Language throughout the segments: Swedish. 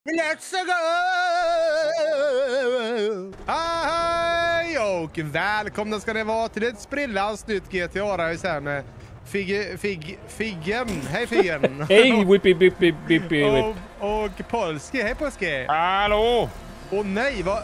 Let's go! Hej och välkomna ska ni vara till ett sprillans nytt GTA-race här med Figgen. Hej Figgen! Hej Whippy. Och Polski. Hej Polski! Hallå! Åh nej, vad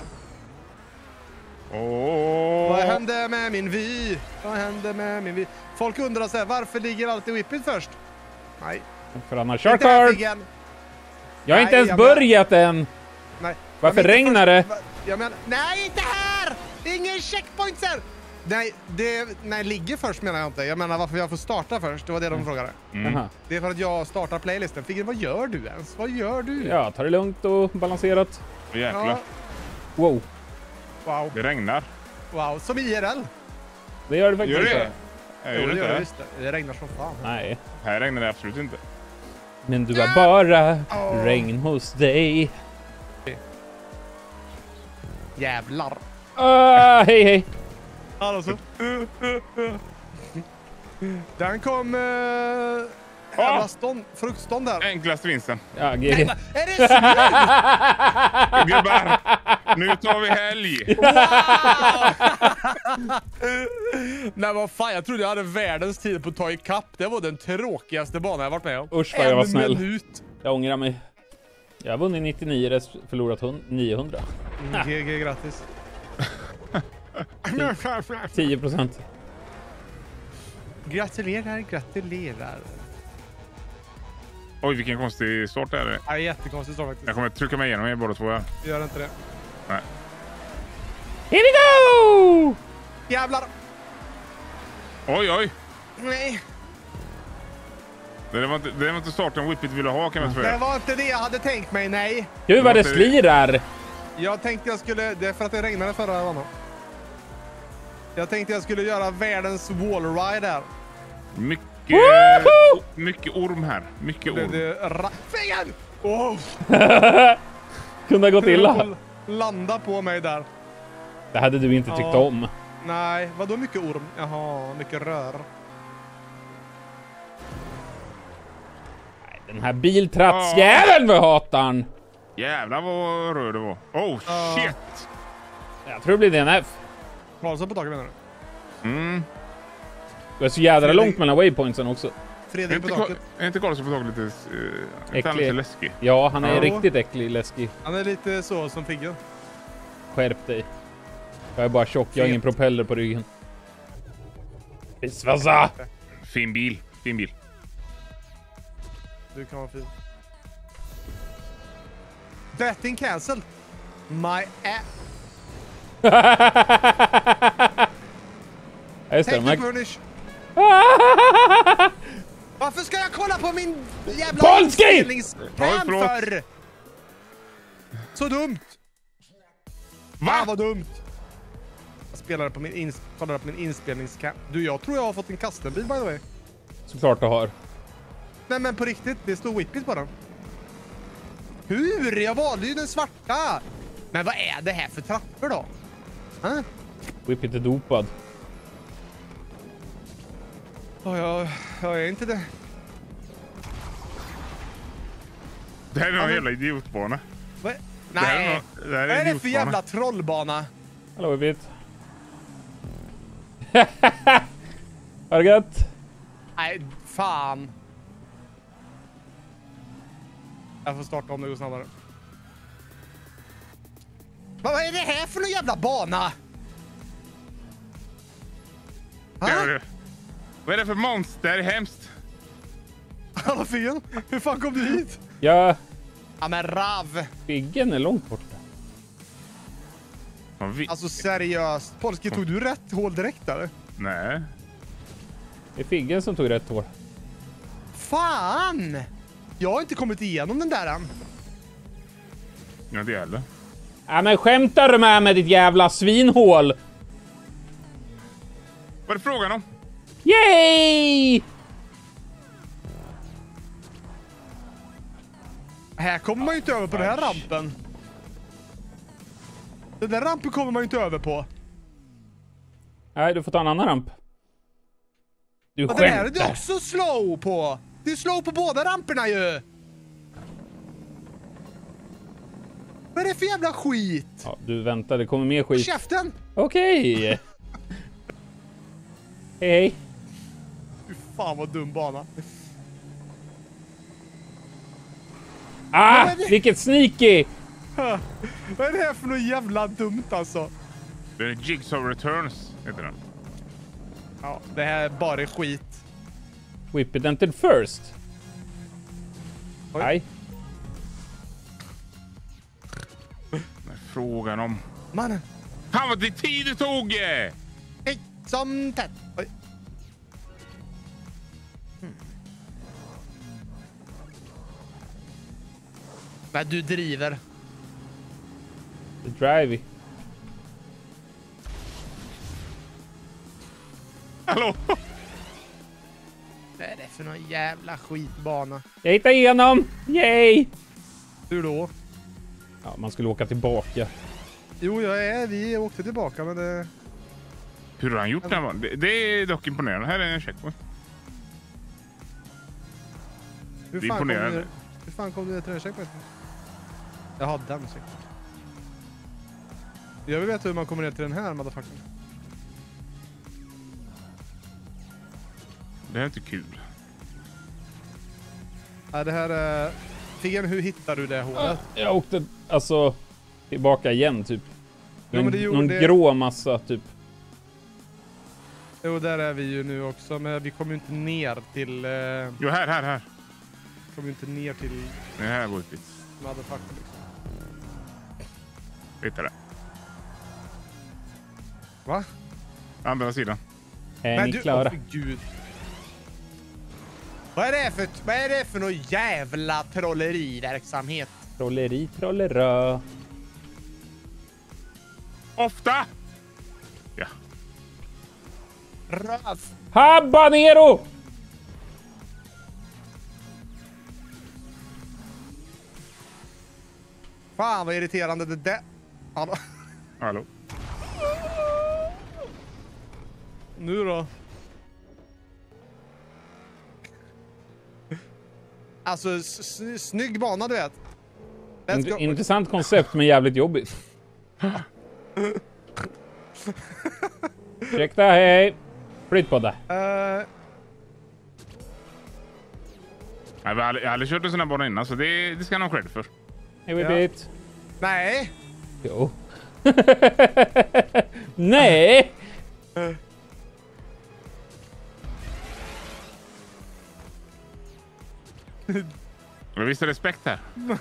hände med min vy? Vad hände med min vy? Folk undrar så här, varför ligger alltid Whippet först? Nej. För han har kört hard. Jag har inte ens börjat än. Nej. Varför regnar det? Jag menar, nej, inte här! Ingen checkpoints här! Nej, ligger först menar jag inte. Jag menar varför jag får starta först. Det var det de frågade. Det är för att jag startar playlisten. Figgen, vad gör du ens? Vad gör du? Ja, ta det lugnt och balanserat. Jäklar. Ja. Wow. Det regnar. Wow, som IRL. Det gör det faktiskt Gör det? inte. Gör det inte? Just det. Det regnar som fan. Nej. Här regnar det absolut inte. Men du har bara regn hos dig. Jävlar. Hej. Alltså. Den kom fruktstånd där. Enklaste vinsten. Ja, Nej, är det slut? Gubbar, nu tar vi helg. Nej, vad fan, jag trodde jag hade världens tid på att ta i kapp. Det var den tråkigaste banan jag varit med om. Usch vad jag var snäll. En minut. Jag ångrar mig. Jag har vunnit 99, förlorat 900. GG, grattis. 10%. Gratulerar. Oj, vilken konstig start det är. Ja, jättekonstigt start faktiskt. Jag kommer trycka mig igenom er båda två här. Gör inte det. Nej. Here we go! Jävlar. Oj. Nej. Det var inte starten Whippet ville ha, kan man säga. Det var inte det jag hade tänkt mig, nej. Gud vad det slirar. Jag tänkte jag skulle, det är för att det regnade förra gången. Jag tänkte jag skulle göra världens wallride här. Mycket orm här. Mycket orm. Fingen! Oh. Kunde ha gått illa. Landa på mig där. Det hade du inte tyckt om. Nej, vadå mycket orm? Jaha, mycket rör. Den här biltratsjäveln vad hatan. Jävlar vad rör det var. Oh shit. Jag tror det blir DNF. Karlsson på taket menar du? Det är så jädra långt mellan waypointsen också. Fredrik på taket. Är inte Karlsson på taket lite Äcklig. läskig? Ja, han är riktigt äcklig, läskig. Han är lite så som Figgen. Skärp dig. Jag är bara tjock, jag har ingen propeller på ryggen. Visvassa! Fin bil. Du kan vara fin. Betting cancelled. My app. Just det, Take the furnish. Varför ska jag kolla på min jävla Polski! inspelningsplan för? Så dumt. Va? Vad dumt. Jag spelade på kollade på min inspelningscam. Du, jag tror jag har fått en custom-bil by the way. Såklart du har. Nej men på riktigt, det stod Whippet på den. Hur? Jag valde ju den svarta. Men vad är det här för trappor då? Whippet är dopad. Jag är inte det. Det här är någon jävla idiotbana. Nej. Det här är Vad är det för jävla trollbana? Hallå Whippet. Har det gött? Nej, fan. Jag får starta om det går snabbare. Vad är det här för någon jävla bana? Vad är det för monster? Hemskt. Hallå Figgen, hur fan kom du hit? Ja, Ja men rav. Figgen är långt borta. Alltså seriöst, Polski, tog du rätt hål direkt eller? Nej. Det är Figgen som tog rätt hål. Fan! Jag har inte kommit igenom den där än. Ja, det heller. Ja, men skämtar du med ditt jävla svinhål? Vad är det frågan om? Yay! Här kommer man ju inte över på den här rampen. Den där rampen kommer man ju inte över på. Nej, du får ta en annan ramp. Du Men den här är skämtar. det också slow på. Det är slow på båda ramperna ju. Vad är det för jävla skit? Ja, du väntar, det kommer mer skit. Käften! Okej. Hej. Fy fan vad dum bana. Ah, vilket sneaky. Vad är det här för något jävla dumt alltså? Det är Jigsaw Returns, heter den. Ja, det här är bara skit. Whip it entered first. Oj. Nej. Frågan om... Mannen. Fan vad det tid det tog! Hej, som tätt. Oj. Men du driver. The drivey. Hallå? Vad är det för någon jävla skitbana? Jag hittade igenom. Yay. Hur då? Ja, man skulle åka tillbaka. Jo, vi åkte tillbaka, men det... Hur har han gjort den? Det är dock imponerande. Här är en checkpoint. Hur Det är imponerande. Hur fan kom du ner till den checkpointen? Jaha, den checkpointen. Jag vill veta hur man kommer ner till den här, motherfucker. Det här är inte kul. Ja, det här är... Figgen, hur hittar du det hålet? Jag åkte alltså tillbaka igen typ. Jo, men det gjorde någon det. grå massa typ. Jo, där är vi ju nu också, men vi kommer ju inte ner till... Jo, här. kommer ju inte ner till Det här är viktigt. motherfucker liksom. Hitta det. Va? Andra sidan. Är ni klara? Åh, gud. Vad är det för någon jävla trolleriverksamhet? Trolleri, trollerö. Ofta! Ja. Röv. Habanero! Fan vad irriterande det där. Hallå? Nu då? Alltså, snygg bana, du vet. Let's go. Intressant koncept, men jävligt jobbigt. Ursäkta, hej. Flytt på det. Jag har aldrig kört en sån här bana innan, så det ska jag ha cred för. Hej, Whippet. Nej. Jo. Nej! Jag visar respekt här.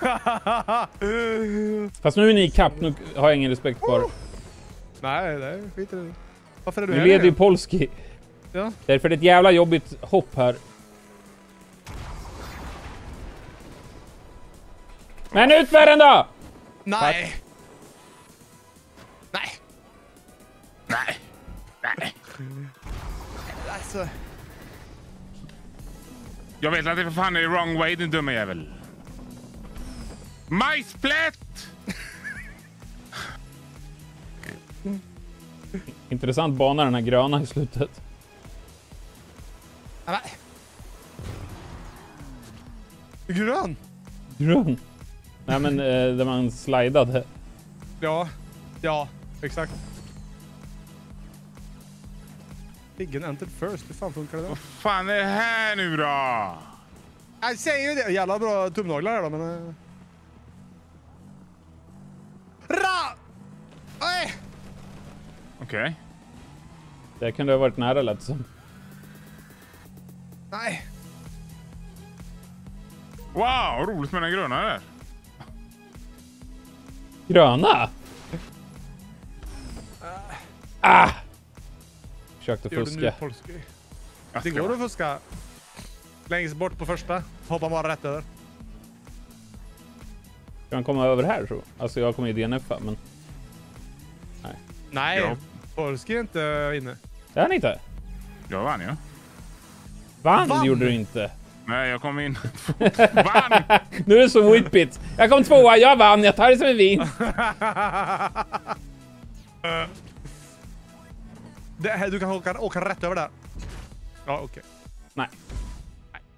Fast nu är ni i kapp, nu har jag ingen respekt kvar. Nej, skit i det. Varför är du Nu här leder ju igen? Polski. Ja. Därför är det ett jävla jobbigt hopp här. Men ut med den då! Nej. Nej. Alltså. Jag vet att det för fan är wrong way, din dumma jävel. Majsplätt! Intressant bana, den här gröna i slutet. Nej. Grön. Grön? Nej men där man slidade. Ja, exakt. Biggen entered first. Hur fan funkar det där? Vad fan är det här nu då? Jag säger ju det. Jävla bra tumnaglar här då, men... Ra! Oj! Okej. Det kunde ha varit nära lätt som. Nej. Wow, roligt med den gröna där. Gröna? Ah! Försökte Gör du nu, fuska. Polski? Jag Det ska går bara- att fuska. Längst bort på första. Hoppar bara rätt över. Kan man komma över här så? Alltså jag kommer i DNF men... Nej, Ja. Polski är inte inne. Det är han inte. Jag vann ju. Vann gjorde du inte. Nej, jag kom in. Vann! Nu är det så whippigt. Jag kom tvåa, jag vann. Jag tar det som en vinst. Det här, du kan åka rätt över där. Ja, okej. Nej.